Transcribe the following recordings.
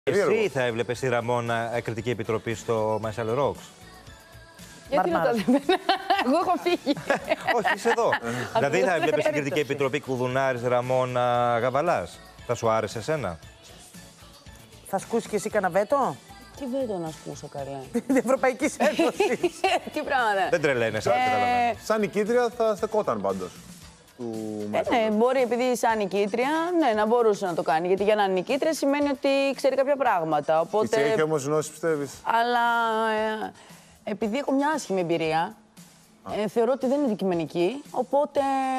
Εσύ θα έβλεπες τη Ραμόνα κριτική επιτροπή στο Marcel Rocks? Γιατί ρωτάτε εμένα? Εγώ έχω φύγει. Όχι, είσαι εδώ. Δηλαδή θα έβλεπες την κριτική επιτροπή Κουδουνάρης, Ραμόνα, Γαβαλάς? Θα σου άρεσε εσένα? Θα σκούσει και εσύ κανένα βέτο? Τι βέτο να σκούσω, καλέ. Την Ευρωπαϊκή Ένωση. Τι πράγματα. Δεν τρελαίνεσαι, καταλαβαίνω. Σαν νικήτρια θα στεκόταν πάντως. Ναι, μπορεί επειδή σαν νικήτρια, ναι, να μπορούσε να το κάνει. Γιατί για να είναι νικήτρια σημαίνει ότι ξέρει κάποια πράγματα. Οπότε... Έτσι έχει όμως γνώση, πιστεύεις? Αλλά επειδή έχω μια άσχημη εμπειρία, θεωρώ ότι δεν είναι αντικειμενική. Οπότε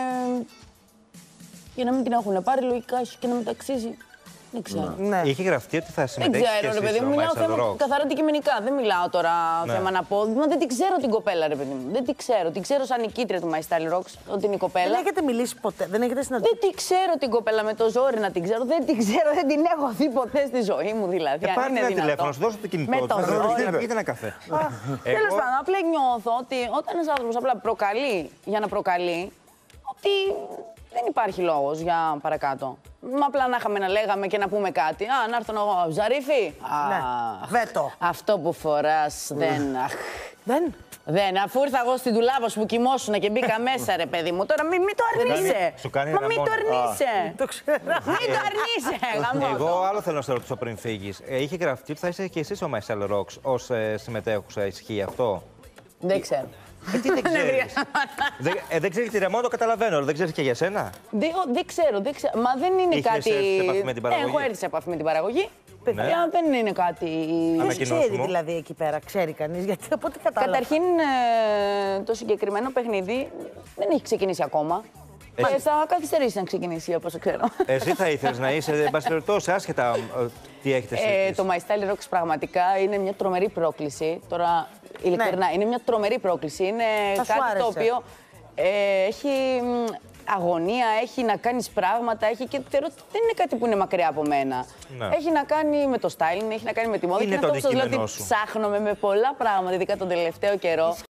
για να μην την έχουν πάρει, λογικά ίσως και να μεταξύζει. Δεν ξέρω. Ναι. Είχε γραφτεί ότι θα Δεν συμμετέχει και ξέρω, ρε εσύ παιδί στο μου. Μιλάω Marcel θέμα Rocks. καθαρά αντικειμενικά. Δεν μιλάω τώρα Ναι. θέμα να πω. Μα δεν την ξέρω την κοπέλα, ρε παιδί μου. Δεν την ξέρω. Την ξέρω σαν νικήτρια του My Style Rocks, ότι είναι η κοπέλα. Δεν έχετε μιλήσει ποτέ, δεν έχετε συναντήσει. Δεν την ξέρω την κοπέλα με το ζόρι να την ξέρω. Δεν την ξέρω, δεν την έχω δει ποτέ στη ζωή μου δηλαδή. Αν Πάρτε είναι ένα δυνατόν. τηλέφωνο, σου δώσω το κινητό Με του. το Θα ζόρι. ρωτήσετε να πείτε ένα καφέ. Τέλος πάντων, απλά νιώθω ότι όταν ένας άνθρωπος απλά προκαλεί για να προκαλεί, ότι δεν υπάρχει λόγος για παρακάτω. Μα απλά να είχαμε να λέγαμε και να πούμε κάτι. Α, να έρθω εγώ, Ζαρίφη. Ναι. Βέτο. Αυτό που φοράς δεν... Δεν. Δεν, αφού ήρθα εγώ στην τουλάπα σου που κοιμόσουνα και μπήκα μέσα, ρε παιδί μου, τώρα μην το αρνείσαι. Σου κάνει Μα μην το Ραμόνα. αρνείσαι. Το ξέρω. Μην το αρνείσαι, γαμώτο. Εγώ άλλο θέλω να σε ρωτήσω πριν φύγεις. Είχε γραφτεί ότι θα είσαι και εσύ στο Marcel Rocks ως συμμετέχουσα. Ισχύει αυτό? Δεν ξέρω. Τι δεν ξέρεις? Δεν ξέρεις τη Ραμόνα, το καταλαβαίνω, αλλά δεν ξέρεις και για σένα. Δεν ξέρω. Μα δεν είναι Είχες κάτι. έρθει σε επαφή με την παραγωγή? Έχω έρθει σε επαφή με την παραγωγή. Ναι. Δεν είναι κάτι. Ποιος Ανακοινώσιμο. ξέρει δηλαδή εκεί πέρα, ξέρει κανείς, γιατί από ό,τι κατάλαβα. Καταρχήν, το συγκεκριμένο παιχνίδι δεν έχει ξεκινήσει ακόμα. Θα καθυστερήσει να ξεκινήσει, όπως ξέρω. Εσύ θα ήθελες να είσαι, εν πάση περιπτώσει, άσχετα τι έχετε συζητήσει? Το My Style Rocks πραγματικά είναι μια τρομερή πρόκληση. Τώρα, ειλικρινά, είναι μια τρομερή πρόκληση. Είναι Θα σου κάτι το άρεσε. οποίο έχει αγωνία, έχει να κάνεις πράγματα, έχει και θεωρώ ότι δεν είναι κάτι που είναι μακριά από μένα. Ναι. Έχει να κάνει με το styling, έχει να κάνει με τη μόδα. Είναι και το αυτό που σας λέω αντικείμενό ότι σου. ψάχνομαι με πολλά πράγματα, ειδικά τον τελευταίο καιρό.